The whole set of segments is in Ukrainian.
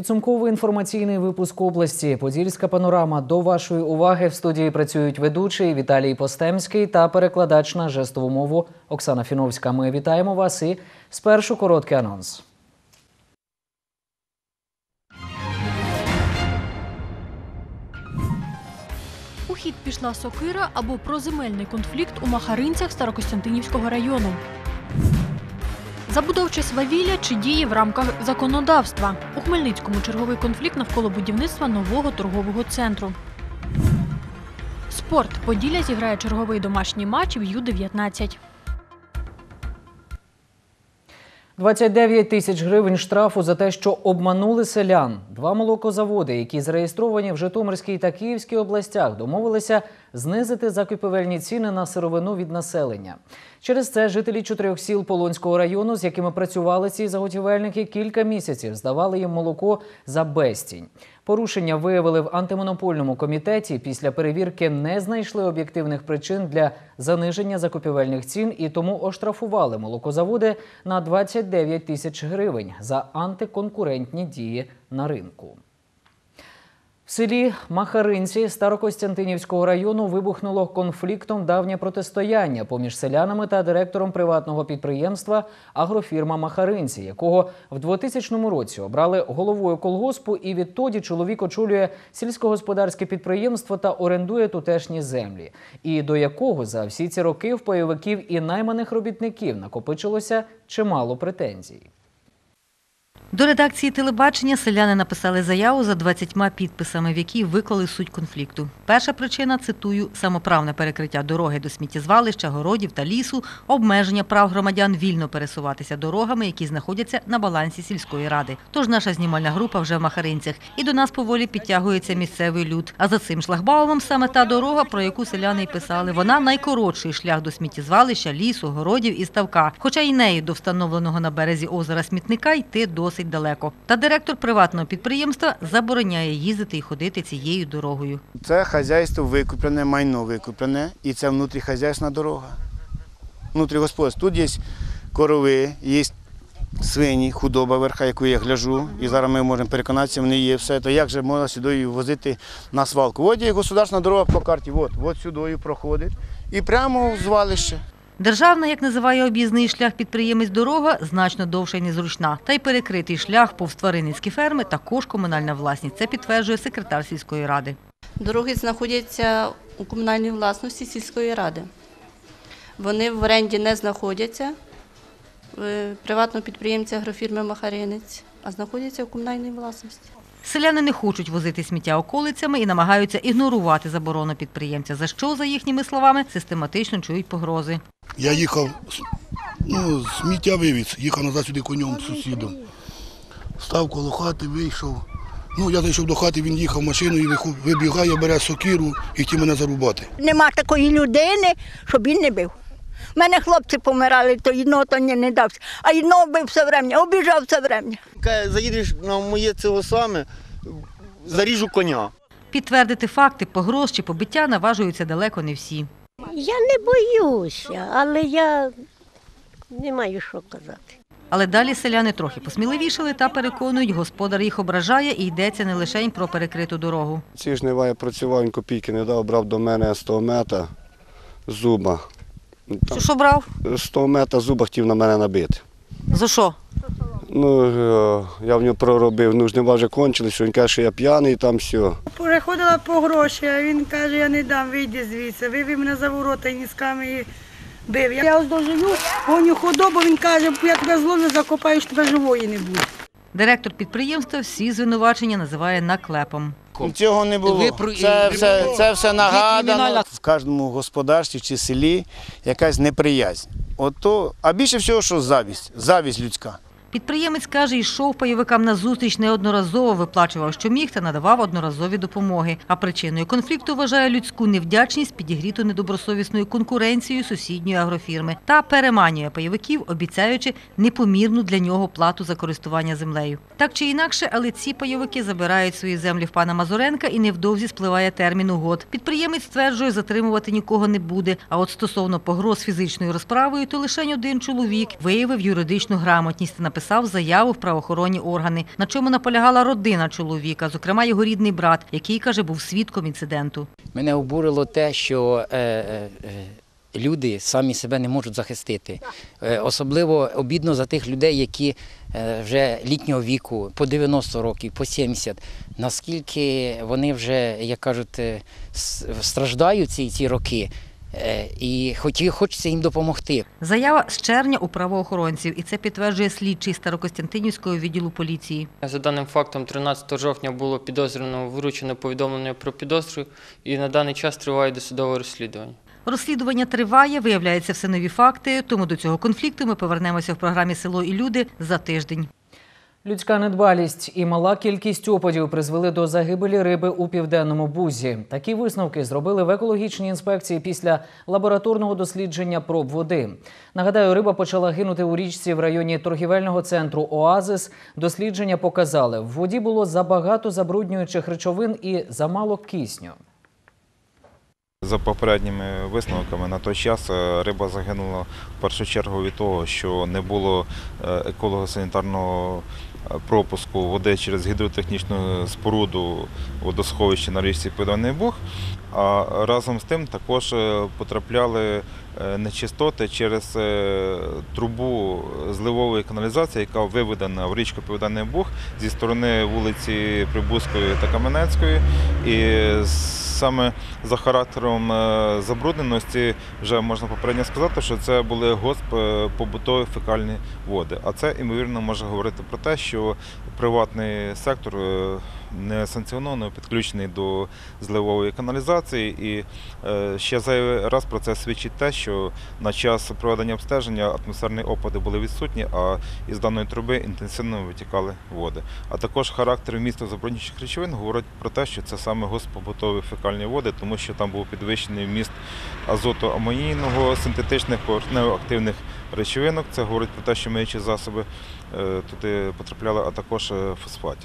Підсумковий інформаційний випуск області «Подільська панорама». До вашої уваги в студії працюють ведучий Віталій Постемський та перекладач на жестову мову Оксана Фіновська. Ми вітаємо вас і спершу короткий анонс. У хід пішла сокира або про земельний конфлікт у Махаринцях Старокостянтинівського району. Забудовче свавілля чи дії в рамках законодавства. У Хмельницькому черговий конфлікт навколо будівництва нового торгового центру. Спорт. Поділля зіграє черговий домашній матч в Ю-19. 29 тисяч гривень штрафу за те, що обманули селян. Два молокозаводи, які зареєстровані в Житомирській та Київській областях, домовилися знизити закупівельні ціни на сировину від населення. Через це жителі 4 сіл Полонського району, з якими працювали ці заготівельники, кілька місяців здавали їм молоко за безцінь. Порушення виявили в антимонопольному комітеті. Після перевірки не знайшли об'єктивних причин для заниження закупівельних цін і тому оштрафували молокозаводи на 29 тисяч гривень за антиконкурентні дії на ринку. В селі Махаринці Старокостянтинівського району вибухнуло конфліктом давнє протистояння поміж селянами та директором приватного підприємства «Агрофірма Махаринці», якого в 2000 році обрали головою колгоспу, і відтоді чоловік очолює сільськогосподарське підприємство та орендує тутешні землі, і до якого за всі ці роки в пайовиків і найманих робітників накопичилося чимало претензій. До редакції телебачення селяни написали заяву за 20 підписами, в якій виклали суть конфлікту. Перша причина, цитую, самоправне перекриття дороги до сміттєзвалища, городів та лісу, обмеження прав громадян вільно пересуватися дорогами, які знаходяться на балансі сільської ради. Тож наша знімальна група вже в Махаринцях, і до нас поволі підтягується місцевий люд. А за цим шлагбаумом саме та дорога, про яку селяни й писали, вона найкоротший шлях до сміттєзвалища, лісу, городів і ставка. Хоча й нею до встановленого на березі озера смітника йти досить далеко. Та директор приватного підприємства забороняє їздити і ходити цією дорогою. Це хазяйство викуплене, майно викуплене, і це внутріхазяйська дорога. Внутрігосподарська. Тут є корови, є свині, худоба верха, яку я гляжу, і зараз ми можемо переконатися, вони є все. То як же можна сюди возити на свалку? От є государственна дорога по карті, от сюди проходить і прямо в звалище. Державна, як називає об'їзний шлях підприємець дорога, значно довша і незручна. Та й перекритий шлях повз тваринницькі ферми також комунальна власність. Це підтверджує секретар сільської ради. Дороги знаходяться у комунальній власності сільської ради. Вони в оренді не знаходяться приватного підприємця агрофірми «Махаринець», а знаходяться у комунальній власності. Селяни не хочуть возити сміття околицями і намагаються ігнорувати заборону підприємця, за що, за їхніми словами, систематично чують погрози. Я їхав, сміття вивіз, їхав назад сюди конем з сусідом. Став коло хати, вийшов. Я зайшов до хати, він їхав машиною, вибігає, бере сокиру і хотів мене зарубати. Нема такої людини, щоб він не бив. У мене хлопці помирали, то одного то не дався, а одного бив все время, обіжав все время. Заїдеш на моє цього саме, заріжу коня. Підтвердити факти погроз чи побиття наважуються далеко не всі. Я не боюся, але я не маю що казати. Але далі селяни трохи посміливішали та переконують, господар їх ображає і йдеться не лише про перекриту дорогу. Ці жнива я працював, він копійки не дав, брав до мене 100 мета зуба. Що брав? 100 мета зуба хотів на мене набити. За що? Я в нього проробив, жнива вже кончилися, він каже, що я п'яний, там все. Переходила по гроші, а він каже, я не дам, вийди звідси. Вивів мене за ворота і нісками і бив. Я ось доживу, гоню худобу, він каже, я тебе зловлю, закопаю, що тебе живої не буде. Директор підприємства всі звинувачення називає наклепом. Цього не було. Це все нагадано. В кожному господарстві чи селі якась неприязнь. А більше всього, що завість людська. Підприємець каже, йшов пайовикам назустріч, неодноразово виплачував, що міг, та надавав одноразові допомоги. А причиною конфлікту вважає людську невдячність, підігріту недобросовісною конкуренцією сусідньої агрофірми. Та переманює пайовиків, обіцяючи непомірну для нього плату за користування землею. Так чи інакше, але ці пайовики забирають свої землі в пана Мазуренка і невдовзі спливає термін угод. Підприємець стверджує, затримувати нікого не буде. А от стосовно погроз фізичною розправою, то лише один чоловік виявив юридичну грамотність та написав написав заяву в правоохоронні органи, на чому наполягала родина чоловіка, зокрема його рідний брат, який, каже, був свідком інциденту. Мене обурило те, що люди самі себе не можуть захистити. Особливо обідно за тих людей, які вже літнього віку, по 90 років, по 70. Наскільки вони вже, як кажуть, страждають ці роки. І хочеться їм допомогти. Заява з червня у правоохоронців, і це підтверджує слідчий Старокостянтинівського відділу поліції. За даним фактом, 13 жовтня було підозрюваному вручено повідомлення про підозру, і на даний час триває досудове розслідування. Розслідування триває, виявляються все нові факти, тому до цього конфлікту ми повернемося в програмі «Село і люди» за тиждень. Людська недбалість і мала кількість опадів призвели до загибелі риби у Південному Бузі. Такі висновки зробили в екологічній інспекції після лабораторного дослідження проб води. Нагадаю, риба почала гинути у річці в районі торгівельного центру «Оазис». Дослідження показали, в воді було забагато забруднюючих речовин і замало кисню. За попередніми висновками, на той час риба загинула в першу чергу від того, що не було еколого-санітарного пропуску води через гідротехнічну споруду водосховища на річці Південний Буг, а разом з тим також потрапляли нечистоти через трубу зливової каналізації, яка виведена в річку Південний Буг зі сторони вулиці Прибузької та Кам'янецької. І саме за характером забрудненості вже можна попередньо сказати, що це були побутові фекальні води. А це, ймовірно, може говорити про те, що приватний сектор не санкціоновано підключений до зливової каналізації. І ще зайвий раз про це свідчить те, що на час проведення обстеження атмосферні опади були відсутні, а із даної труби інтенсивно витікали води. А також характер вмісту забруднюючих речовин говорить про те, що це саме побутові фекальні води, тому що там був підвищений вміст азоту амонійного, синтетичних поверхнево-активних речовинок. Це говорить про те, що миючі засоби туди потрапляли, а також фосфатів.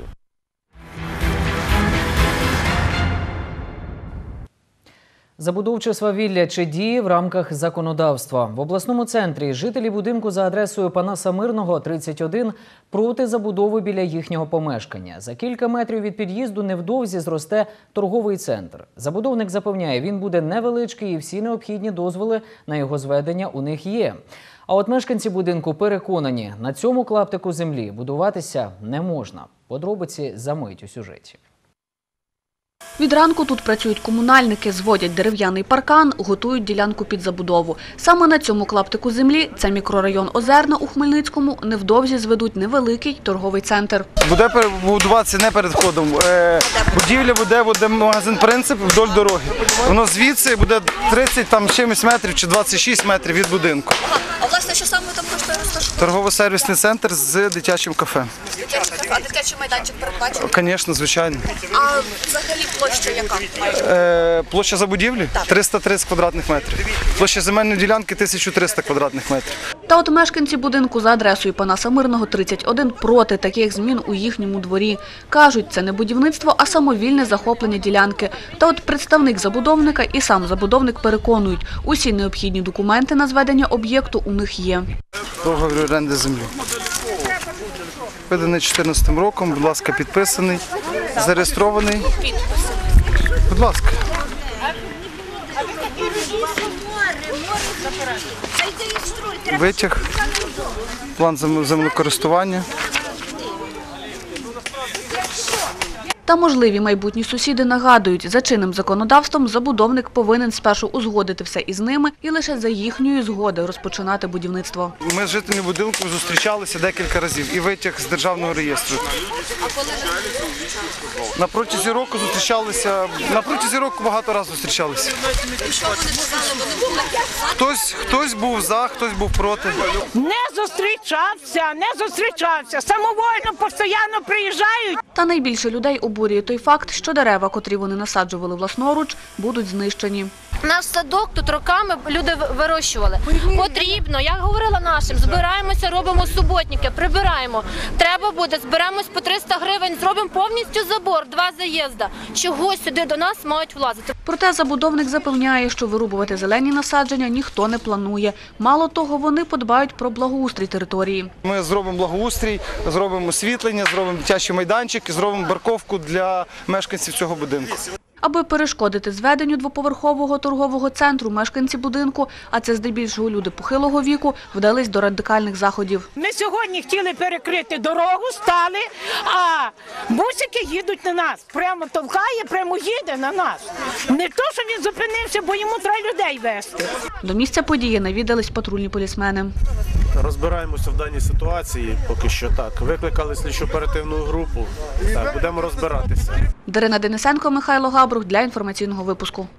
Забудовче свавілля чи діє в рамках законодавства. В обласному центрі жителі будинку за адресою Панаса Мирного, 31, проти забудови біля їхнього помешкання. За кілька метрів від під'їзду невдовзі зросте торговий центр. Забудовник запевняє, він буде невеличкий і всі необхідні дозволи на його зведення у них є. А от мешканці будинку переконані, на цьому клаптику землі будуватися не можна. Подробиці за мить у сюжеті. Від ранку тут працюють комунальники, зводять дерев'яний паркан, готують ділянку під забудову. Саме на цьому клаптику землі, це мікрорайон Озерна у Хмельницькому, невдовзі зведуть невеликий торговий центр. Буде будуватися не перед входом. Будівля буде магазин «Принцип» вдоль дороги. Воно звідси буде 30 там чимось метрів чи 26 метрів від будинку. А власне, що саме там коштує розташувати? Торгово-сервісний центр з дитячим кафе. Дитячий кафе, а дитячий майданчик передбачений? Звісно, звичайно. А взагалі площа яка? Площа забудівлі? 330 квадратних метрів. Площа земельної ділянки 1300 квадратних метрів. Та от мешканці будинку за адресою Панаса Мирного, 31, проти таких змін у їхньому дворі. Кажуть, це не будівництво, а самовільне захоплення ділянки. Та от представник забудовника і сам забудовник переконують, усі необхідні документи на зведення об'єкту у них є. Договір оренди землі. Виданий 2014 роком, будь ласка, підписаний, зареєстрований. Будь ласка. Витяг, план землекористування. Та можливі майбутні сусіди нагадують, за чинним законодавством забудовник повинен спершу узгодити все із ними і лише за їхньої згоди розпочинати будівництво. Ми з жителями будинку зустрічалися декілька разів і витяг з державного реєстру. А коли не На протязі року зустрічалися, багато разів зустрічалися. І що вони сказали, вони були? Хтось був за, хтось був проти. Не зустрічався, самовольно, постійно приїжджають. Та найбільше людей обурює той факт, що дерева, котрі вони насаджували власноруч, будуть знищені. Наш садок тут роками люди вирощували. Потрібно, я говорила нашим, збираємося, робимо суботники, прибираємо. Треба буде, зберемось по 300 гривень, зробимо повністю забор, 2 заїзди. Чогось сюди до нас мають влазити. Проте забудовник запевняє, що вирубувати зелені насадження ніхто не планує. Мало того, вони подбають про благоустрій території. Ми зробимо благоустрій, зробимо освітлення, зробимо дитячий майданчик і зробимо парковку для мешканців цього будинку. Аби перешкодити зведенню двоповерхового торгового центру, мешканці будинку, а це здебільшого люди похилого віку, вдались до радикальних заходів. Ми сьогодні хотіли перекрити дорогу, стали, а бусики їдуть на нас. Прямо товкає, прямо їде на нас. Не то, що він зупинився, бо йому треба людей везти. До місця події навідались патрульні полісмени. Розбираємося в даній ситуації, поки що так. Викликали слідчо-оперативну групу, так, будемо розбиратися. Дарина Денисенко, Михайло Габрух для інформаційного випуску.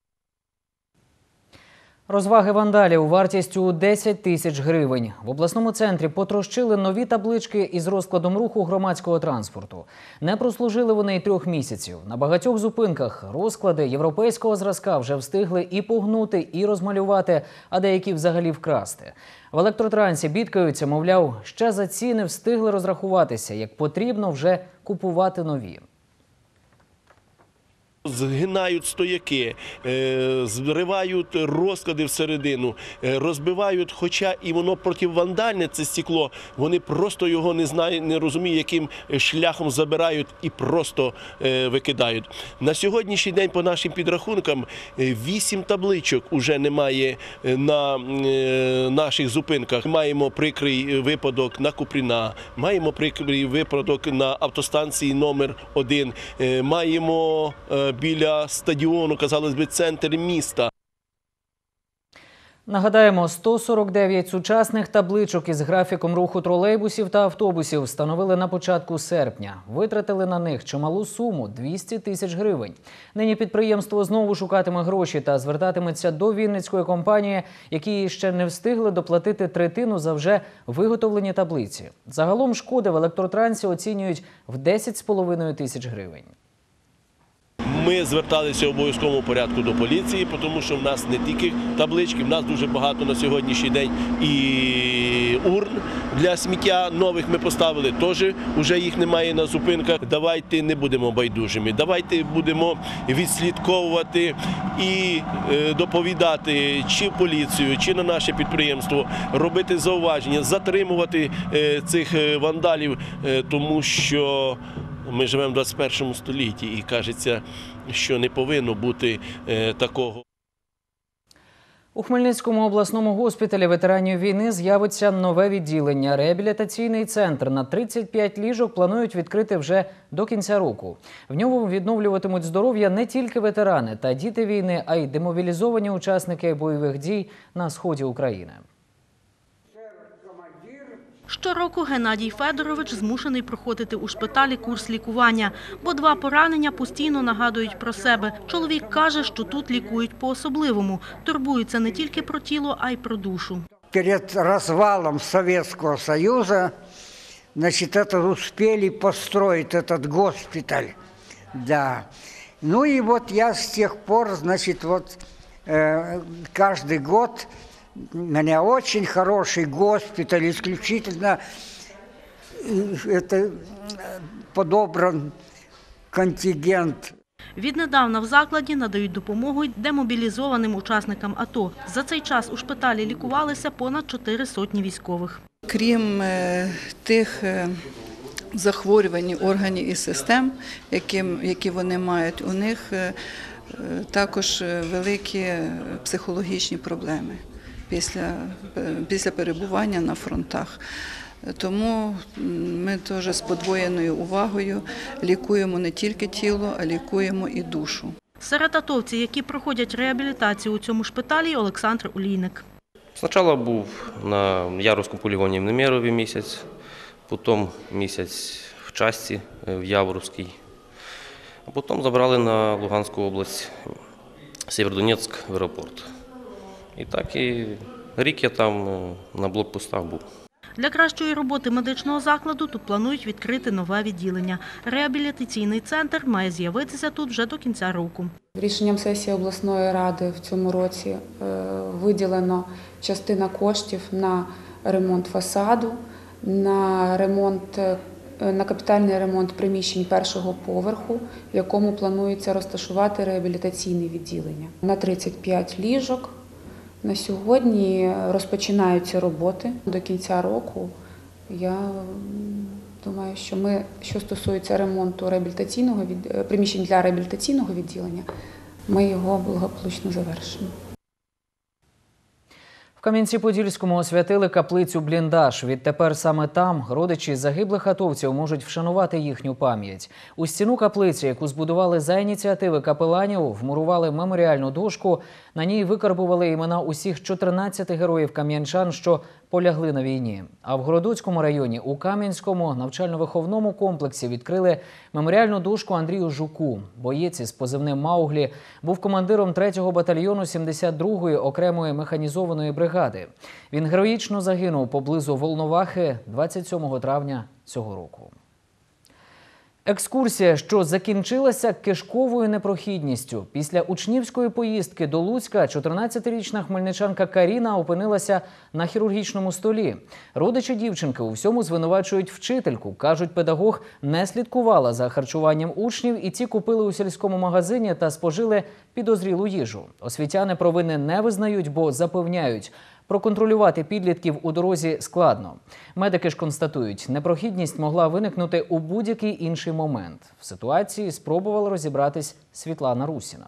Розваги вандалів вартістю 10 тисяч гривень. В обласному центрі потрощили нові таблички із розкладом руху громадського транспорту. Не прослужили вони й 3 місяців. На багатьох зупинках розклади європейського зразка вже встигли і погнути, і розмалювати, а деякі взагалі вкрасти. В електротрансі бідкаються, мовляв, ще за ціни встигли розрахуватися, як потрібно вже купувати нові. Згинають стояки, зривають розклади всередину, розбивають, хоча і воно противандальне, це стекло, вони просто його не розуміють, яким шляхом забирають і просто викидають. На сьогоднішній день, по нашим підрахункам, 8 табличок уже немає на наших зупинках. Маємо прикрий випадок на Купріна, маємо прикрий випадок на автостанції номер 1, маємо біля стадіону, казалось би, центр міста. Нагадаємо, 149 сучасних табличок із графіком руху тролейбусів та автобусів встановили на початку серпня. Витратили на них чималу суму – 200 тисяч гривень. Нині підприємство знову шукатиме гроші та звертатиметься до Вінницької компанії, які ще не встигли доплатити третину за вже виготовлені таблиці. Загалом шкоди в електротрансі оцінюють в 10,5 тисяч гривень. Ми зверталися в обов'язковому порядку до поліції, тому що в нас не тільки таблички, в нас дуже багато на сьогоднішній день і урн для сміття нових ми поставили, теж вже їх немає на зупинках. Давайте не будемо байдужими, давайте будемо відслідковувати і доповідати чи в поліцію, чи на наше підприємство, робити зауваження, затримувати цих вандалів, тому що ми живемо в 21 столітті і кажеться, що не повинно бути такого. У Хмельницькому обласному госпіталі ветеранів війни з'явиться нове відділення. Реабілітаційний центр на 35 ліжок планують відкрити вже до кінця року. В ньому відновлюватимуть здоров'я не тільки ветерани та діти війни, а й демобілізовані учасники бойових дій на сході України. Щороку Геннадій Федорович змушений проходити у шпиталі курс лікування, бо 2 поранення постійно нагадують про себе. Чоловік каже, що тут лікують по-особливому. Турбуються не тільки про тіло, а й про душу. Перед развалом Советского Союза, значит, это успели построить этот госпиталь. Да. Ну и вот я с тех пор, значит, вот каждый год у меня очень хороший госпиталь, исключительно это подобран контингент. Віднедавна в закладі надають допомогу й демобілізованим учасникам АТО. За цей час у шпиталі лікувалися понад 400 військових. Крім тих захворювань органів і систем, які вони мають, у них також великі психологічні проблеми після перебування на фронтах. Тому ми теж з подвоєною увагою лікуємо не тільки тіло, а лікуємо і душу. Серед атовців, які проходять реабілітацію у цьому шпиталі, Олександр Олійник. Спочатку був на Яворівському полігоні в Немєрові місяць, потім місяць в Часті, в Яворівській, а потім забрали на Луганську область, Сєвєродонецьк, в аеропорт. І так і рік я там на блокпостах був. Для кращої роботи медичного закладу тут планують відкрити нове відділення. Реабілітаційний центр має з'явитися тут вже до кінця року. Рішенням сесії обласної ради в цьому році виділено частина коштів на ремонт фасаду, на капітальний ремонт приміщень першого поверху, в якому планується розташувати реабілітаційне відділення. На 35 ліжок. На сьогодні розпочинаються роботи. До кінця року, я думаю, що стосується ремонту приміщень для реабілітаційного відділення, ми його благополучно завершимо. В Кам'янці-Подільському освятили каплицю-бліндаж. Відтепер саме там родичі загиблих атовців можуть вшанувати їхню пам'ять. У стіну каплиці, яку збудували за ініціативи капеланів, вмурували меморіальну дошку. На ній викарбували імена усіх 14 героїв кам'янчан, що полягли на війні. А в Городоцькому районі у Кам'янському навчально-виховному комплексі відкрили меморіальну дошку Андрію Жуку. Боєць із позивним «Мауглі» був командиром 3-го батальйону 72-ї окремої механізованої бригади. Він героїчно загинув поблизу Волновахи 27 травня цього року. Екскурсія, що закінчилася кишковою непрохідністю. Після учнівської поїздки до Луцька 14-річна хмельничанка Каріна опинилася на хірургічному столі. Родичі дівчинки у всьому звинувачують вчительку. Кажуть, педагог не слідкувала за харчуванням учнів, і ті купили у сільському магазині та спожили підозрілу їжу. Освітяни провини не визнають, бо запевняють – проконтролювати підлітків у дорозі складно. Медики ж констатують, непрохідність могла виникнути у будь-який інший момент. В ситуації спробувала розібратись Світлана Русіна.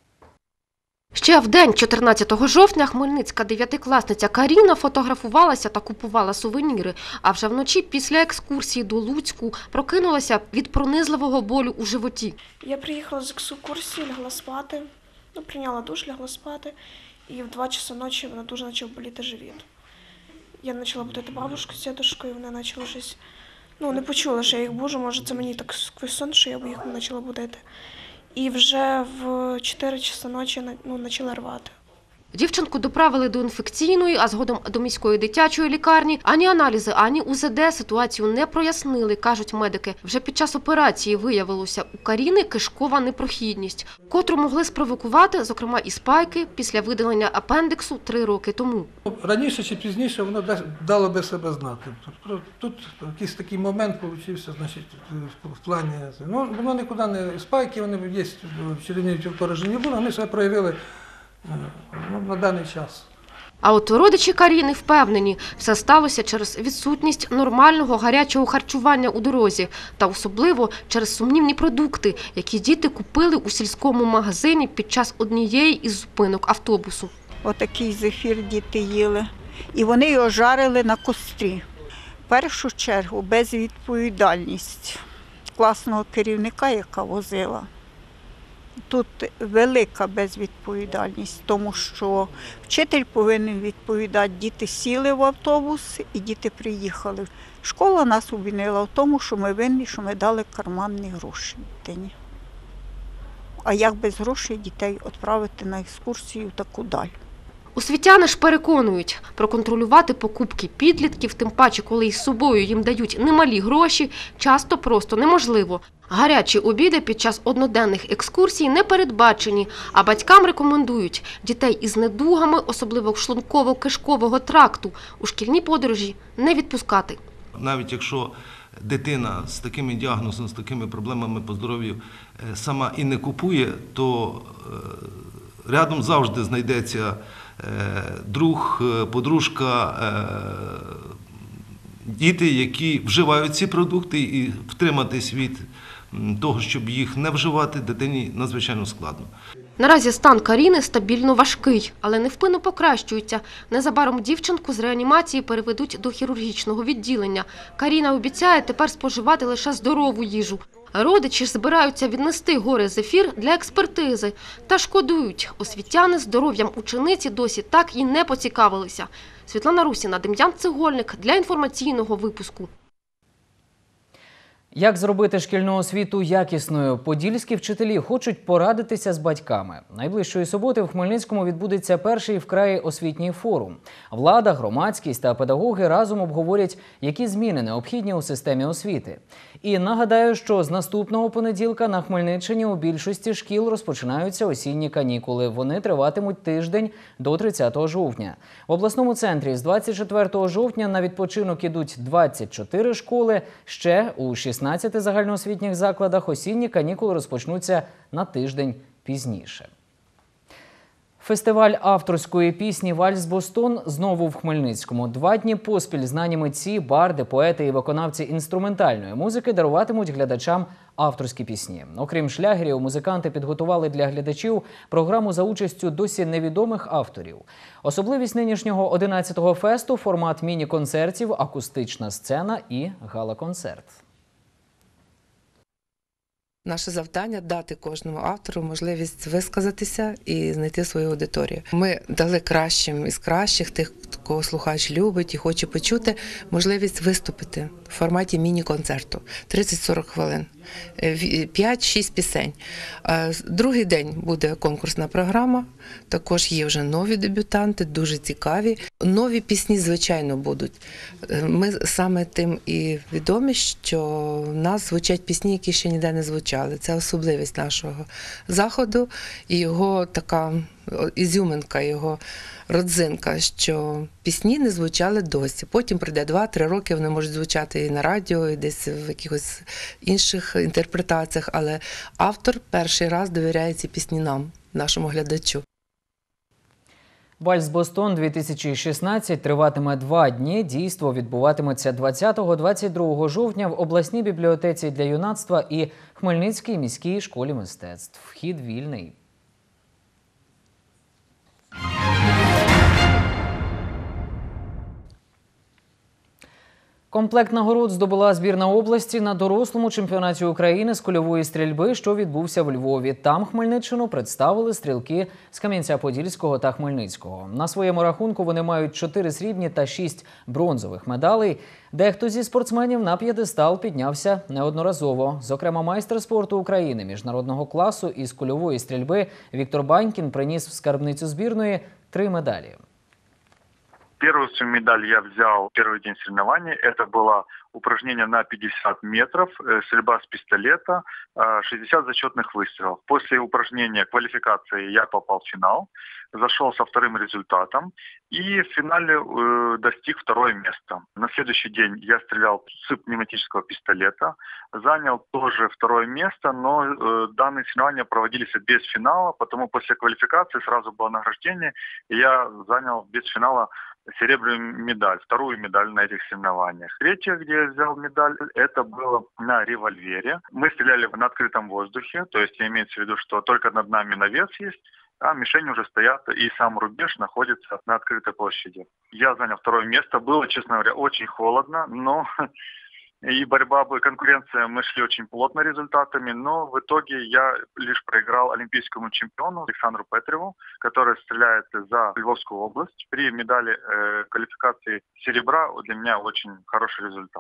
Ще в день 14 жовтня хмельницька 9-класниця Каріна фотографувалася та купувала сувеніри. А вже вночі після екскурсії до Луцьку прокинулася від пронизливого болю у животі. Я приїхала з екскурсії, лягла спати, прийняла душ, лягла спати. І в 2 часа ночі мене дуже почав боліти живіт. Я почала будити бабушку з дідушкою, вони почали щось, не почула, що я їх буджу, може це мені так сквозь сон, що я їх почала будити. І вже в 4 часа ночі почала рвати. Дівчинку доправили до інфекційної, а згодом до міської дитячої лікарні. Ані аналізи, ані УЗД ситуацію не прояснили, кажуть медики. Вже під час операції виявилося у Каріни кишкова непрохідність, котру могли спровокувати, зокрема, і спайки після видалення апендиксу 3 роки тому. Раніше чи пізніше воно дало би себе знати. Тут якийсь такий момент вийшов, в плані. Воно нікуди не спайки, вони є в черевній пораженні були, вони себе проявили на даний час. А от родичі Каріни впевнені, все сталося через відсутність нормального гарячого харчування у дорозі та особливо через сумнівні продукти, які діти купили у сільському магазині під час однієї із зупинок автобусу. Отакий зефір діти їли, і вони його жарили на кострі. В першу чергу безвідповідальність класного керівника, яка возила. Тут велика безвідповідальність, тому що вчитель повинен відповідати. Діти сіли в автобус і діти приїхали. Школа нас обвинила в тому, що ми винні, що ми дали карманні гроші дитині. А як без грошей дітей відправити на екскурсію таку даль? Освітяни ж переконують, проконтролювати покупки підлітків, тим паче, коли із собою їм дають немалі гроші, часто просто неможливо. Гарячі обіди під час одноденних екскурсій не передбачені, а батькам рекомендують дітей із недугами, особливо шлунково-кишкового тракту, у шкільні подорожі не відпускати. Навіть якщо дитина з такими діагнозами, з такими проблемами по здоров'ю сама і не купує, то рядом завжди знайдеться друг, подружка, діти, які вживають ці продукти, і втриматись від того, щоб їх не вживати, дитині надзвичайно складно. Наразі стан Каріни стабільно важкий, але невпинно покращується. Незабаром дівчинку з реанімації переведуть до хірургічного відділення. Каріна обіцяє тепер споживати лише здорову їжу. Родичі ж збираються віднести горе-зефір для експертизи. Та шкодують, освітяни здоров'ям учениці досі так і не поцікавилися. Світлана Русіна, Дем'ян Цегольник для інформаційного випуску. Як зробити шкільну освіту якісною? Подільські вчителі хочуть порадитися з батьками. Найближчої суботи в Хмельницькому відбудеться перший в краї освітній форум. Влада, громадськість та педагоги разом обговорять, які зміни необхідні у системі освіти. І нагадаю, що з наступного понеділка на Хмельниччині у більшості шкіл розпочинаються осінні канікули. Вони триватимуть тиждень до 30 жовтня. В обласному центрі з 24 жовтня на відпочинок ідуть 24 школи. Ще у 16 загальноосвітніх закладах осінні канікули розпочнуться на тиждень пізніше. Фестиваль авторської пісні «Вальс Бостон» знову в Хмельницькому. 2 дні поспіль знані митці, барди, поети і виконавці інструментальної музики даруватимуть глядачам авторські пісні. Окрім шлягерів, музиканти підготували для глядачів програму за участю досі невідомих авторів. Особливість нинішнього 11-го фесту – формат міні-концертів, акустична сцена і гала-концерт. Наше завдання – дати кожному автору можливість висказатися і знайти свою аудиторію. Ми дали кращим із кращих, тих, кого слухач любить і хоче почути, можливість виступити в форматі міні-концерту. 30-40 хвилин. 5-6 пісень. Другий день буде конкурсна програма. Також є вже нові дебютанти, дуже цікаві. Нові пісні, звичайно, будуть. Ми саме тим і відомі, що в нас звучать пісні, які ще ніде не звучали. Це особливість нашого заходу і його така ізюминка, його родзинка, що пісні не звучали досі. Потім прийде 2-3 роки, вони можуть звучати і на радіо, і десь в якихось інших інтерпретаціях, але автор перший раз довіряє ці пісні нам, нашому глядачу. «Вальс Бостон-2016» триватиме 2 дні. Дійство відбуватиметься 20-22 жовтня в обласній бібліотеці для юнацтва і Хмельницькій міській школі мистецтв. Вхід вільний. Комплект нагород здобула збірна області на дорослому чемпіонаті України з кульової стрільби, що відбувся в Львові. Там Хмельниччину представили стрілки з Кам'янця-Подільського та Хмельницького. На своєму рахунку вони мають 4 срібні та 6 бронзових медалей. Дехто зі спортсменів на п'єдестал піднявся неодноразово. Зокрема, майстер спорту України міжнародного класу із кульової стрільби Віктор Банькін приніс в скарбницю збірної 3 медалі. Первую свою медаль я взял в первый день соревнований. Это было упражнение на 50 метров, стрельба с пистолета, 60 зачетных выстрелов. После упражнения квалификации я попал в финал, зашел со 2-м результатом и в финале достиг 2-е место. На следующий день я стрелял с пневматического пистолета, занял тоже 2-е место, но данные соревнования проводились без финала, потому после квалификации сразу было награждение, и я занял без финала серебряную медаль, 2-ю медаль на этих соревнованиях. 3-я, где я взял медаль, это было на револьвере. Мы стреляли на открытом воздухе, то есть имеется в виду, что только над нами навес есть, а мишени уже стоят, и сам рубеж находится на открытой площади. Я занял 2-е место. Было, честно говоря, очень холодно, но и борьба, конкуренция, мы шли очень плотно результатами, но в итоге я лишь проиграл олимпийскому чемпиону Александру Петреву, который стреляет за Львовскую область. При медали квалификации серебра для меня очень хороший результат.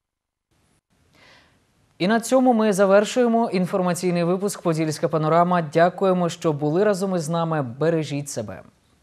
І на цьому ми завершуємо інформаційний випуск «Подільська панорама». Дякуємо, що були разом із нами. Бережіть себе.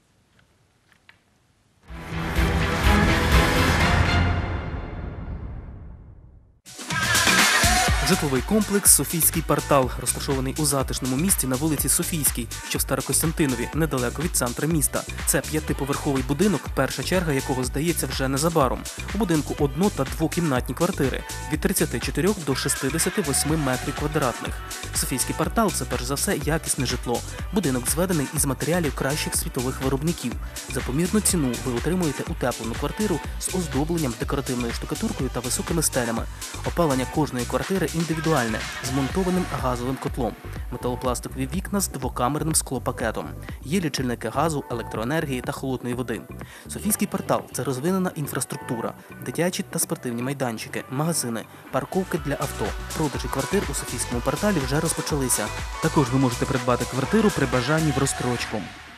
Житловий комплекс «Софійський квартал», розташований у затишному місці на вулиці Софійській, що в Старокостянтинові, недалеко від центру міста. Це 5-поверховий будинок, перша черга якого здається вже незабаром. У будинку 1- та 2-кімнатні квартири від 34 до 68 метрів квадратних. «Софійський квартал» – це перш за все якісне житло. Будинок зведений із матеріалів кращих світових виробників. За помірну ціну ви отримуєте утеплену квартиру з оздобленням, декоративною штукатуркою та високими стелями. Опалення кожної квартири індивідуальне, з монтованим газовим котлом. Металопластикові вікна з 2-камерним склопакетом. Є лічильники газу, електроенергії та холодної води. «Софійський квартал» – це розвинена інфраструктура, дитячі та спортивні майданчики, магазини, парковки для авто. Продажі квартир у «Софійському кварталі» вже розпочалися. Також ви можете придбати квартиру при бажанні в розстрочку.